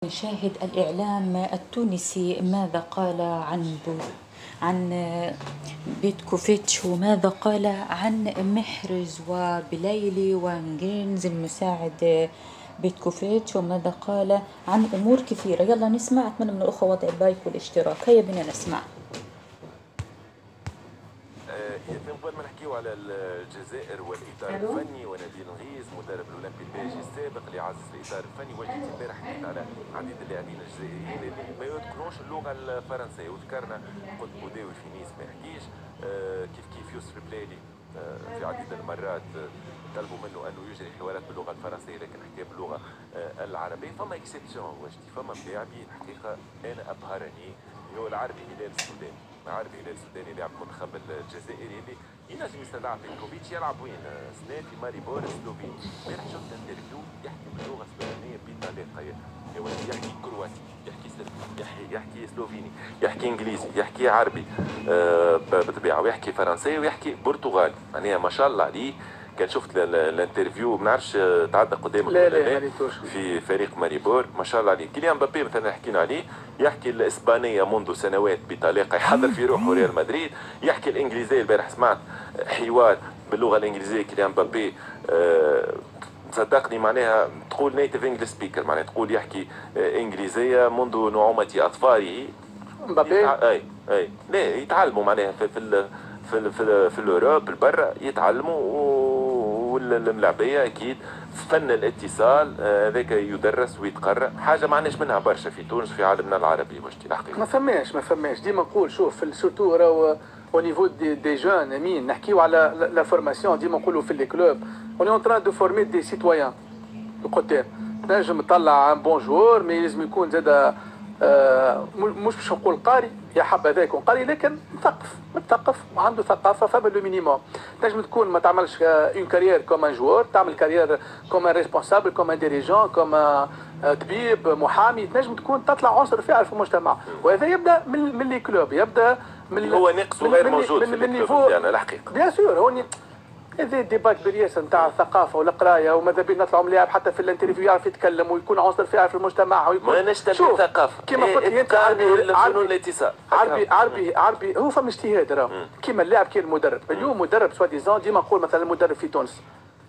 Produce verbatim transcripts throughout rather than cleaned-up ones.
نشاهد الإعلام التونسي ماذا قال عن عن بيتكوفيتش وماذا قال عن محرز وبليلي وانجينز المساعد بيتكوفيتش وماذا قال عن أمور كثيرة. يلا نسمع، أتمنى من الأخوة وضع اللايك والاشتراك. هيا بنا نسمع. من قبل ما نحكيو على الجزائر والاطار الفني، ونبيل نغيز مدرب الاولمبي البيجي السابق اللي عزز الاطار الفني، وجدت امبارح حكيت على عديد اللاعبين الجزائريين اللي ما يذكرونش اللغه الفرنسيه، وذكرنا قلت بوداوي في نيس ما يحكيش، آه كيف كيف يوسف بليلي آه في عديد المرات آه طلبوا منه انه يجري حوارات باللغه الفرنسيه لكن حكى باللغه آه العربيه. فما اكسبسيون وجدي، فما لاعبين حقيقه انا ابهرني هو العربي هلال السوداني. عربي هلال السوداني لاعب المنتخب الجزائري اللي ينجم يستدعى بيتكوفيتش يلعب وين؟ سنة في ماريبور السلوفيني. امبارح شفت انترفيو يحكي باللغه السودانيه بطلاقه، يحكي كرواتي، يحكي سربي، يحكي يحكي سلوفيني، يحكي انجليزي، يحكي عربي آه بطبيعه، ويحكي فرنسي ويحكي برتغالي. معناها ما شاء الله عليه. كان شفت الانترفيو ما نعرفش تعدى قدامك لا لا في فريق ماريبور، ما شاء الله عليه. كيليان مبابي مثلا حكينا عليه، يحكي الاسبانيه منذ سنوات بطلاقه، يحضر في روحه ريال مدريد. يحكي الانجليزيه، البارح سمعت حوار باللغه الانجليزيه كيليان مبابي أه صدقني معناها تقول نيتيف انجلش سبيكر، معناها تقول يحكي انجليزيه منذ نعومه اظفاره. مبابي يتع... اي اي لا يتعلموا معناها في في في في, في الاوروب البرا يتعلموا، والملاعبيه اكيد فن الاتصال هذاك يدرس ويتقرا، حاجه ما عندناش منها برشا في تونس في عالمنا العربي. واش الحقيقه ما فماش ما فماش ديما نقول شوف سورتو راهو au niveau des, des jeunes امين نحكيو على لا فورماسيون. ديما نقولوا في لي كلوب on est en train de former des citoyens القدام. نجم تطلع ان بون جوور مي لازم يكون زاد آه مش باش نقول قاري يا حبذا يكون قاري لكن مثقف مثقف وعنده ثقافه. فما لو مينيموم تنجم تكون ما تعملش اون كارير كوم ان جوور، تعمل كارير كوم ان ريسبونسابل كوم ان ديريجون كوم طبيب محامي. تنجم تكون تطلع عنصر فاعل في المجتمع، وهذا يبدا من من لي كلوب، يبدا من هو نقص غير موجود في الكلوب تاعنا الحقيقه. بيان سور هوني هذا ديبات كبير نتاع الثقافه والقرايه، وماذا بينا نطلعوا من لاعب حتى في الانترفيو يعرف يتكلم ويكون عنصر فاعل في المجتمع ويكون ما نشتغل الثقافه كما قلت لي انت عربي عربي الاتصال عربي عربي عربي هو فما اجتهاد راهو كيما اللاعب كي المدرب. اليوم مدرب سوا ديزون ديما نقول مثلا المدرب في تونس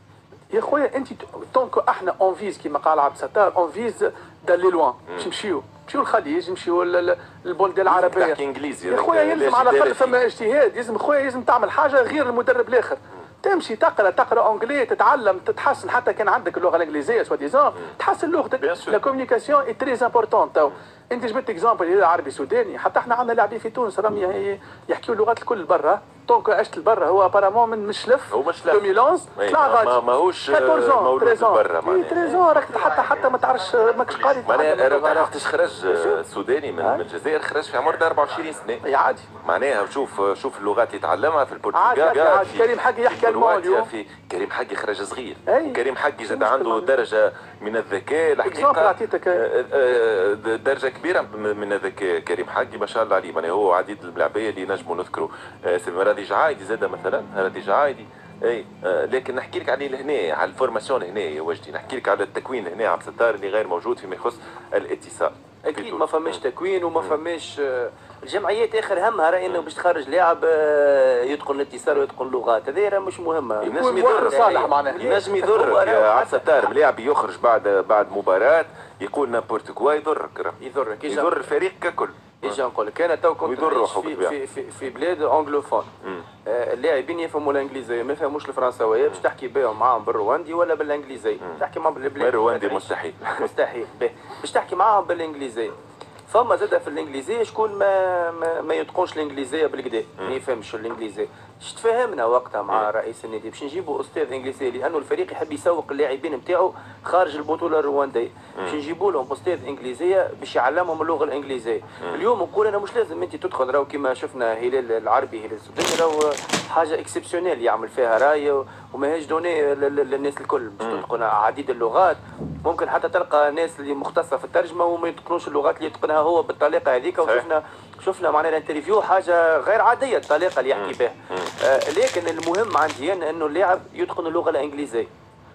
يا خويا انت طونكو احنا اون فيز كيما قال عبد الستار اون فيز دالي لوان باش نمشيو نمشيو الخليج نمشيو للبلدان العربيه. تحكي انجليزي يا خويا يلزم على الاقل فما اجتهاد. يلزم خويا لازم تعمل حاجه غير المدرب الاخر. تمشي تقرا تقرا انجلي تتعلم تتحسن، حتى كان عندك اللغه الانجليزيه سوا ديزون تحسن لغتك. لا كوميونيكاسيون اي تري امبورطون. تو انت جبت اكزومبل عربي سوداني، حتى احنا عندنا لاعبين في تونس راهم يحكيوا اللغات الكل برا. دونك عشت لبرا هو ابارامون من مشلف هو مشلف ألفين وحداش طلع غادي ما ماهوش مولود برا معناها تريزون راك حتى حتى ما تعرفش ماكش قاري معناها وقتاش خرج السوداني من الجزائر، خرج في عمر أربعة وعشرين سنه عادي. معناها شوف شوف اللغات اللي تعلمها في البرتغال عادي عادي. كريم حقي يحكي الماني اليوم، في كريم حقي خرج صغير. أي. كريم حقي زاد عنده درجه من الذكاء الحقيقه، درجه كبيره من الذكاء. كريم حقي ما شاء الله عليه، معناها هو عديد الملاعبيه اللي نجموا نذكروا سي راضي جعايدي زاد مثلا، راضي جعايدي اي آه لكن نحكي لك عليه لهنا على الفورماسيون هنا يا وجدي، نحكي لك على التكوين هنا عبد الستار اللي غير موجود فيما يخص الاتصال. اكيد ما فماش تكوين وما فماش الجمعيات اخر همها راه انه باش تخرج لاعب يتقن الاتصال ويتقن اللغات، هذه راه مش مهمه. ينجم يضر صالح معناها، ينجم يضرك يا عبد الستار. ملاعب يخرج بعد بعد مباراه يقول نابورت كوا يضرك، يضرك يضر الفريق ككل. اجا نقول لك انا تو كنت في, في, في, في بلاد انجلوفون آه اللاعبين يفهموا الانجليزيه ما يفهموش الفرنساويه، باش تحكي بهم معاهم بالرواندي ولا بالانجليزيه؟ تحكي معاهم بالبلاد بالرواندي مستحيل مستحيل باش تحكي معاهم بالانجليزيه. فما زاد في الانجليزيه شكون ما ما, ما يتقنش الانجليزيه بالكدا، ما يفهمش الانجليزيه. اش تفاهمنا وقتها مع رئيس النادي باش نجيبوا استاذ انجليزي، لانه الفريق يحب يسوق اللاعبين نتاعو خارج البطوله الروانديه، باش نجيبوا لهم استاذ انجليزيه باش يعلمهم اللغه الانجليزيه. اليوم نقول انا مش لازم انت تدخل راهو كما شفنا هلال العربي هلال السوداني راهو حاجه اكسبسيونيل يعمل فيها راي وماهيش دوني للناس الكل باش تتقن عديد اللغات. ممكن حتى تلقى ناس اللي مختصه في الترجمه وما يتقنوش اللغات اللي يتقنها هو بالطريقه هذيك. وشفنا شفنا معناها الانترفيو حاجه غير عاديه الطريقه اللي يحكي بها. آه لكن المهم عندي انا انه اللاعب يتقن اللغه الانجليزيه.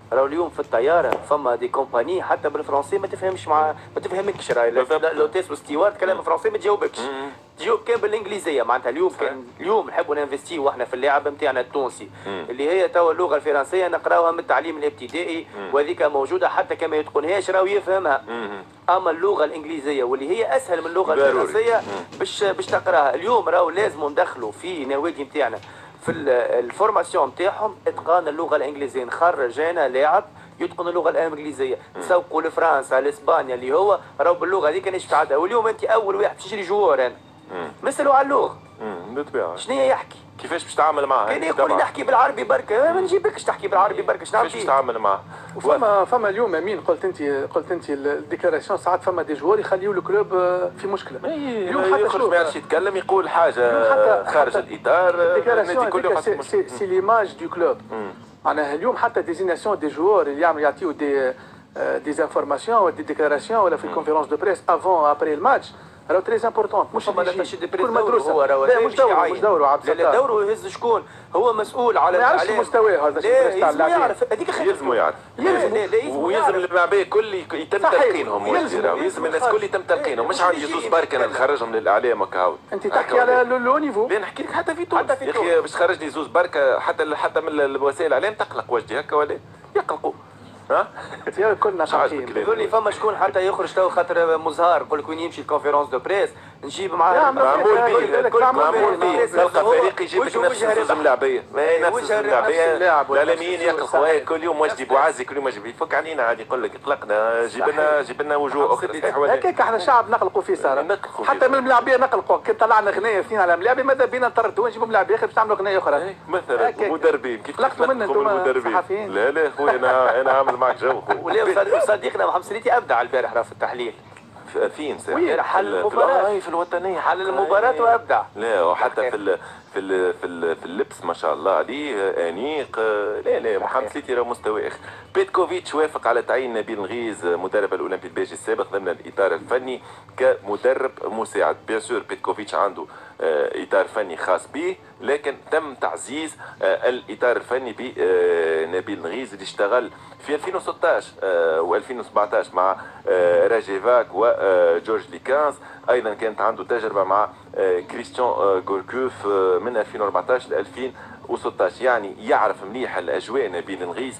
راهو اليوم في الطياره فما دي كومباني حتى بالفرنسي ما تفهمش مع ما تفهمكش راهي لوتيس والستيوارد كلام فرنسي ما تجاوبكش تجاوب كان بالانجليزيه معناتها اليوم كان اليوم نحبوا ننفستيو واحنا في اللاعب نتاعنا التونسي اللي هي توا اللغه الفرنسيه نقراوها من التعليم الابتدائي وهذيك موجوده حتى كما يتقنهاش راهو يفهمها اما اللغه الانجليزيه واللي هي اسهل من اللغه الفرنسيه باش باش تقراها اليوم راهو لازم ندخلوا في نوادي نتاعنا في الفورماسيون نتاعهم اتقان اللغه الانجليزيه نخرج انا لاعب يتقن اللغه الانجليزيه نسوقوا لفرنسا لاسبانيا اللي هو راهو باللغه هذيك نيش تعدى واليوم انت اول واحد تشري جوار انا نسالوا على اللغه بالطبيعه شنو هي يحكي كيفاش باش تتعامل معاه كان يقول نحكي بالعربي بركه ما نجيبكش تحكي بالعربي بركه شنو كيفاش باش تتعامل معاه فما فما اليوم امين قلت انت قلت انت الديكلاراسيون ساعات فما دي جوار يخليوا الكلوب في مشكله اليوم حتى يخرج ما يعرفش يتكلم يقول حاجه خارج الاطار الديكلاراسيون كلها سي ليماج دو كلوب معناها اليوم حتى ديزيناسيون دي جوار اللي يعملوا يعطيو دي دي انفورماسيون ولا دي ديكلاراسيون ولا في كونفيرونس دو بريس افون ابري الماتش راهو تري امبورتون مش ما لا تشد بريس مدروسه هو راهو لا مش دوره مش دوره عبد الستار لا دوره يهز شكون هو مسؤول على ما يعرفش مستواه هذا الشيء تاع اللاعبين يعرف هذيك يلزموا يعرف ويلزم الملاعبيه الكل يتم تلقينهم يلزم الناس الكل يتم تلقينهم مش عندي زوز برك انا نخرجهم للاعلام هكا انت تحكي على لو نيفو لا نحكي لك حتى في تونس يا اخي باش تخرجني زوز برك حتى حتى من وسائل الاعلام تقلق وجهي هكا ولا يقلقوا ها يا كلنا خايفين يقول لي فما شكون حتى يخرج تو خاطر مزهار يقول لك وين يمشي الكونفيرونس دو بريس نجيب معاه معمول به معمول به تلقى فريق يجيب لك نفس زوز ملاعبيه نفس الملاعبيه الاعلاميين يقلقوا كل يوم وجدي بوعزي كل يوم وجدي يفك علينا عادي يقول لك اطلقنا جيب لنا جيب لنا وجوه اخرى هكاك احنا شعب نقلقوا فيه صار حتى من الملاعبيه نقلقوا كي طلعنا غنايه اثنين على ملاعبيه ماذا بينا نطردوا نجيبوا ملاعبيه اخر باش نعملوا غنايه اخرى مثلا مدربين كيف قلقتوا منا انتم صحفيين لا لا خويا انا انا عامل معك جو ولا صديقنا محمد سليتي ابدع البارح راه في التحليل فين ساعه حل المباراه في الوطنيه حل المباراه وابدع لا وحتى في ال في ال في, ال في اللبس ما شاء الله عليه انيق لا لا محمد سليتي راه مستوى اخر بيتكوفيتش وافق على تعيين نبيل نغيز مدرب الاولمبي الباجي السابق ضمن الاطار الفني كمدرب مساعد بيان سور بيتكوفيتش عنده اطار فني خاص به لكن تم تعزيز الاطار الفني بنبيل نغيز اللي اشتغل في ألفين وستة عشر و ألفين وسبعة عشر مع راجيفاك وجورج ليكانز ايضا كانت عنده تجربه مع كريستيان غوركوف من ألفين وأربعة عشر ل ألفين وستة عشر يعني يعرف مليح الاجواء نبيل نغيز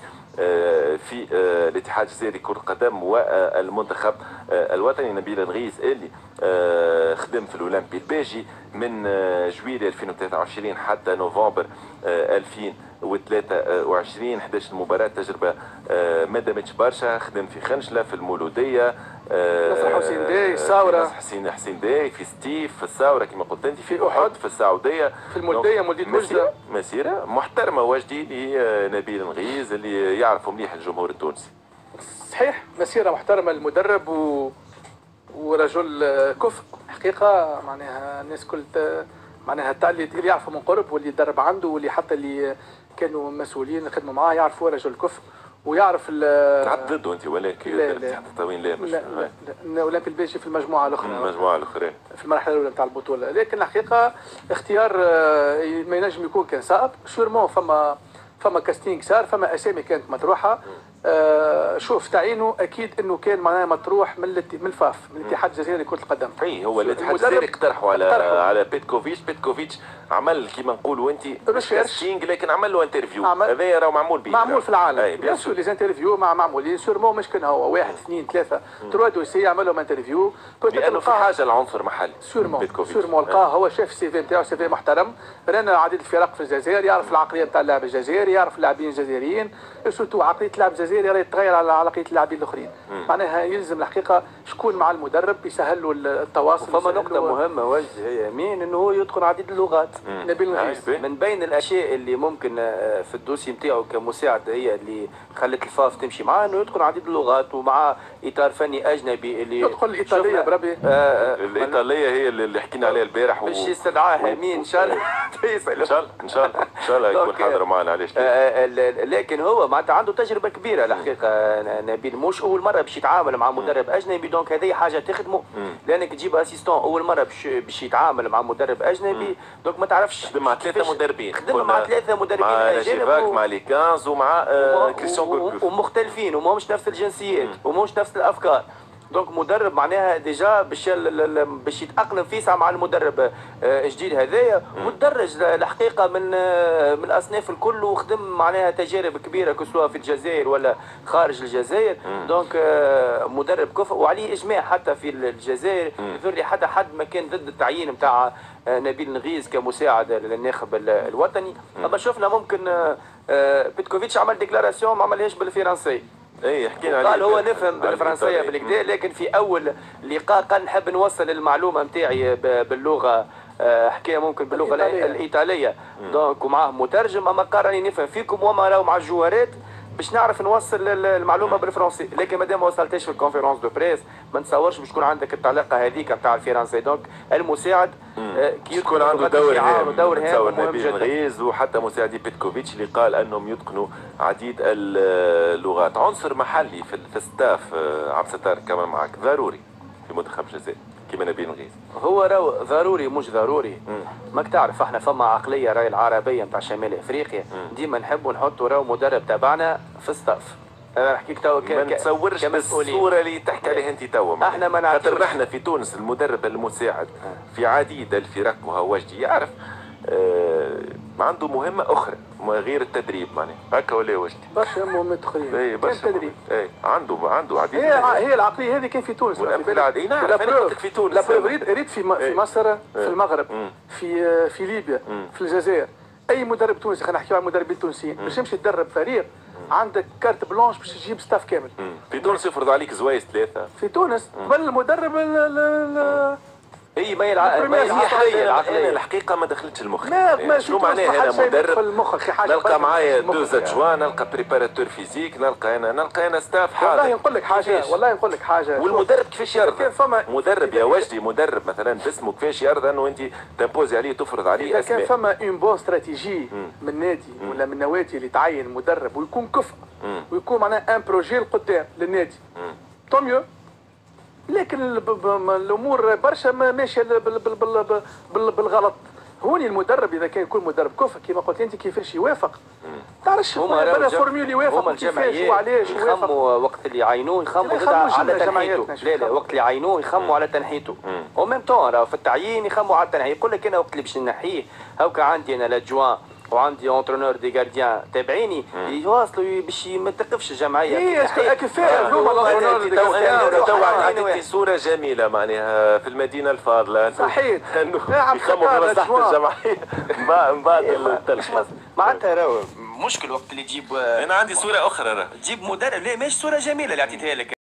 في الاتحاد الجزائري كرة القدم والمنتخب الوطني نبيل نغيز اللي خدم في الاولمبي الباجي من جويلية ألفين وثلاثة وعشرين حتى نوفمبر ألفين وثلاثة وعشرين إحدى عشرة مباراة تجربة ما دامتش برشا خدم في خنشلة في المولودية نصر حسين داي الثورة حسين حسين داي في ستيف في الثورة كما قلت انت في احد في السعودية في المولودية مولودية وجدة مسيرة محترمة وجدي لنبيل نغيز اللي يعرفوا مليح الجمهور التونسي صحيح مسيرة محترمة للمدرب و... ورجل كفء حقيقة معناها الناس كل معناها تاع اللي يعرفوا من قرب واللي درب عنده واللي حتى اللي كانوا مسؤولين خدموا معاه يعرفوا رجل كفء ويعرف تعرف ضده انت ولكن لا لا تطوين لا مش لا لا الاولمبي الباجي في المجموعه الاخرى المجموعه الاخرى في المرحله الاولى نتاع البطوله لكن الحقيقه اختيار ما ينجم يكون كان صعب سورمون فما فما كاستينغ صار فما اسامي كانت مطروحه آه شوف تعيينه اكيد انه كان معناها مطروح من من الفاف من الاتحاد الجزائري لكره القدم اي هو الاتحاد الجزائري اقترحوا على اقترحوا. على بيتكوفيتش بيتكوفيتش عمل كيما نقولوا انت كاستينغ لكن عمل له انترفيو هذا راه معمول به معمول في العالم بيان سور لي انترفيو مع معمولين سورمون مش كان هو واحد اثنين ثلاثه تروا دوسي يعمل لهم انترفيو لانه في حاجه لعنصر محلي سورمون سورمون لقاه هو شاف السي في نتاعو سي في محترم رانا عديد الفرق في الجزائر يعرف العقليه نتاع اللاعب الجزائري يعرف اللاعبين الجزائريين سورتو عقليه اللاعب الجزائري راه يتغير على عقليه اللاعبين الاخرين معناها يلزم الحقيقه شكون مع المدرب يسهل له التواصل فما نقطه مهمه وجه هي مين انه هو يتقن عديد اللغات نبيل نغيز من بين الاشياء اللي ممكن في الدوسي نتاعو كمساعد هي اللي خلت الفاف تمشي معاه انه يتقن عديد اللغات ومع اطار فني اجنبي اللي يدخل الايطاليه بربي آه آه الايطاليه هي اللي حكينا عليها البارح باش و... يستدعاها مين ان شاء الله ان شاء الله ان شاء الله ان شاء الله يكون حاضر معنا علاش آه لكن هو معناتها عنده تجربه كبيره الحقيقه نبيل مش اول مره باش يتعامل مع مدرب اجنبي، دونك هذه حاجه تخدمه، لانك تجيب اسيستون اول مره باش باش يتعامل مع مدرب اجنبي، دونك ما تعرفش خدم مع ثلاثه مدربين، خدم مع ثلاثه مدربين مع اجانب و... مع لي كانز ومع آه كريستيان جورجوف، ومختلفين وماهمش نفس الجنسيات وماهمش نفس الافكار. دونك مدرب معناها ديجا باش باش يتاقلم فيسع مع المدرب الجديد هذايا، وتدرج الحقيقه من من الاصناف الكل، وخدم معناها تجارب كبيره كسوا في الجزائر ولا خارج الجزائر. دونك مدرب كفء وعليه اجماع حتى في الجزائر، يظهر لي حتى حد ما كان ضد التعيين نتاع نبيل نغيز كمساعد للناخب الوطني. اما شفنا ممكن بيتكوفيتش عمل ديكلاراسيون ما عملهاش بالفرنسي، اي حكينا عليه، قال هو نفهم بالفرنسيه بالكدا، لكن في اول لقاء قال نحب نوصل المعلومه نتاعي باللغه، حكايه ممكن باللغه الإيطالية, الإيطالية. دونك ومعاه مترجم، اما قال راني نفهم فيكم وما راهو مع الجوارات باش نعرف نوصل المعلومه بالفرنسي، لكن مادام ما وصلتش في الكونفيرونس دو بريس ما نتصورش باش تكون عندك الطلاقه هذيك نتاع الفرنسي. دونك المساعد كي يكون عنده دور هام، دور هام نبيل نغيز وحتى مساعدي بيتكوفيتش اللي قال انهم يتقنوا عديد اللغات. عنصر محلي في الستاف عبد الستار كمان معك ضروري في منتخب الجزائر كيما نبيل نغيز، هو راهو ضروري مش ضروري. ماك تعرف احنا فما عقليه راهي العربيه نتاع شمال افريقيا، ديما نحبوا نحطوا راهو مدرب تبعنا في الصف. انا نحكيك توا ما نتصورش بالصوره اللي تحكي عليها انت توا، احنا ما نعرفش. خاطر احنا في تونس المدرب المساعد في عديد الفرق وهو وجدي يعرف آه عنده مهمه اخرى غير التدريب، معناها هكا ولا وجدي؟ برشا مهمات اخرين. اي برشا التدريب. اي عنده عنده عديد. هي هي العقليه هذه كان في تونس. والامثله عاديه. نعم انا في تونس. لا ريت ريت في في مصر، في المغرب، في في ليبيا، في الجزائر. اي مدرب تونسي، خلينا نحكيو على المدربين التونسيين، باش يمشي يدرب فريق عندك كارت بلانش باش تجيب ستاف كامل. في تونس يفرض عليك زوايز ثلاثه. في تونس قبل المدرب اي ما هي الحقيقه ما دخلتش المخ. ما شنو معناها انا مدرب نلقى معايا دو زادجوان، نلقى بريباراتور فيزيك، نلقى انا نلقى انا ستاف حاضر. والله نقول لك حاجه والله نقول لك حاجه والمدرب كيفاش يرضى؟ مدرب يا وجدي، مدرب مثلا باسمه كيفاش يرضى انه انت تمبوزي عليه تفرض عليه اسماء؟ كان فما اون بون استراتيجي من نادي ولا من نوادي اللي تعين مدرب ويكون كفء ويكون معناها ان بروجي لقدام للنادي، طو ميو. لكن الامور برشا ماشيه بالغلط. هوني المدرب اذا كان يكون مدرب كفء كما قلت انت كيفاش يوافق؟ تعرفش بلا فورميول يوافق كيفاش وعلاش يخموا وقت اللي يعينوه، يخموا على تنحيته. لا لا وقت اللي يعينوه يخموا على تنحيته، او ميم طون راهو في التعيين يخموا على التنحيه. يقول لك انا وقت اللي باش نحيه هاكا عندي انا لادجوان وعندي اونترونور دي غارديان تابعيني يواصلوا باش ما تقفش الجمعيه. اي كفايه هذوما الاونترونور دي غارديان. تو عطيتني صوره جميله معناها في المدينه الفاضله. صحيح انه يخموا بمصلحه الجمعيه من بعد التلخيص. معناتها راهو مشكل وقت اللي تجيب. انا عندي صوره اخرى راه تجيب مدرب. لا ماشي صوره جميله اللي عطيتها لك.